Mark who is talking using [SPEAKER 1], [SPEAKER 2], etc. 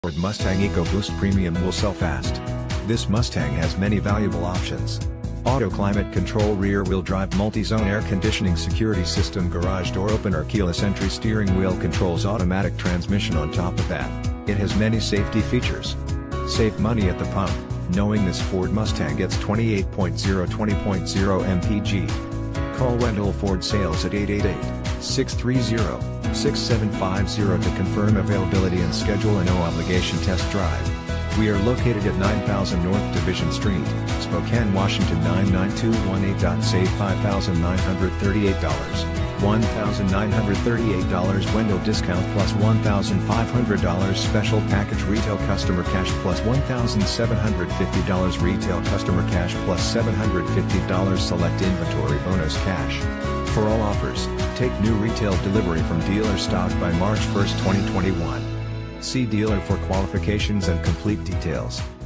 [SPEAKER 1] Ford Mustang EcoBoost Premium will sell fast. This Mustang has many valuable options. Auto climate control, rear wheel drive, multi-zone air conditioning, security system, garage door opener, keyless entry, steering wheel controls, automatic transmission. On top of that, it has many safety features. Save money at the pump knowing this Ford Mustang gets 28.0 mpg. Call Wendell Ford Sales at 888-630-6750 to confirm availability and schedule a no-obligation test drive. We are located at 9000 North Division Street, Spokane, Washington 99218. Save $5,938. $1,938 window discount plus $1,500 special package, retail customer cash plus $1,750 retail customer cash plus $750 select inventory bonus cash. For all offers, take new retail delivery from dealer stock by March 1, 2021. See dealer for qualifications and complete details.